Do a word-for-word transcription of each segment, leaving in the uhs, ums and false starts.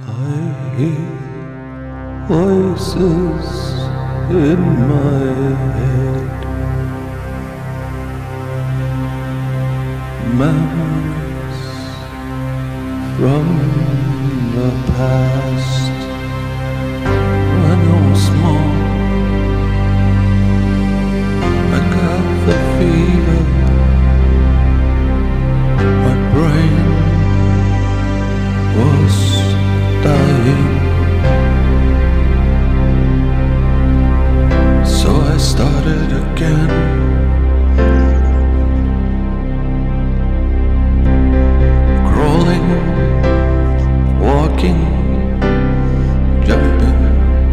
I hear voices in my head, memories from the past. When I was small, I got the fever. My brain was dying, so I started again. Crawling, walking, jumping.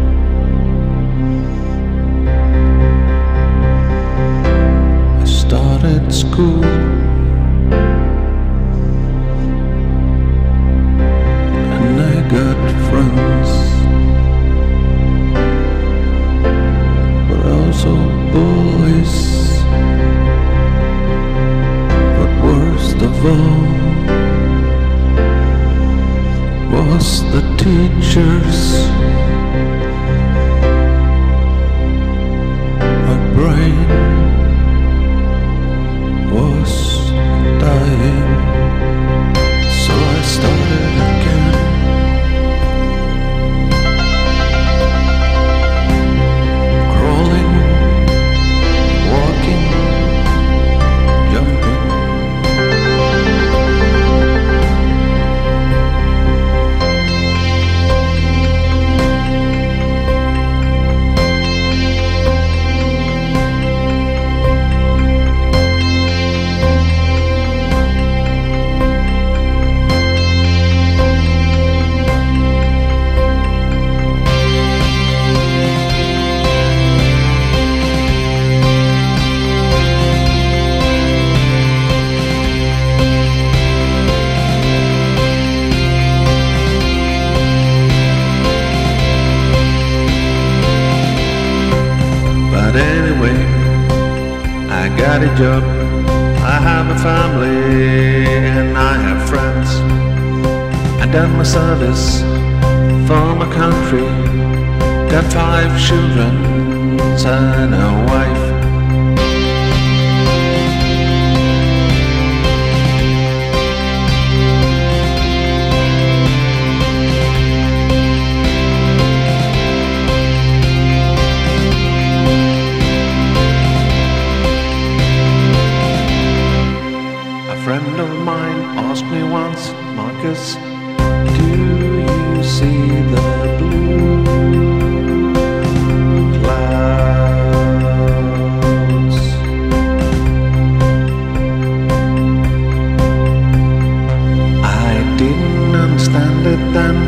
I started school. Got friends, but also bullies. But worst of all was the teachers. My brain was dying, so I started again. But anyway, I got a job, I have a family, and I have friends. I done my service for my country, got five children and a wife. A friend of mine asked me once, Marcus, do you see the blue clouds? I didn't understand it then,